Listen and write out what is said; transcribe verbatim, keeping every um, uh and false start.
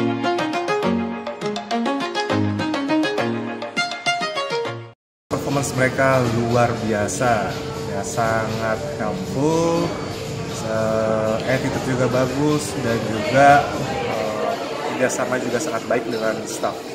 Performance mereka luar biasa, ya sangat helpful, uh, attitude juga bagus, dan juga uh, kerjasama juga sangat baik dengan staff.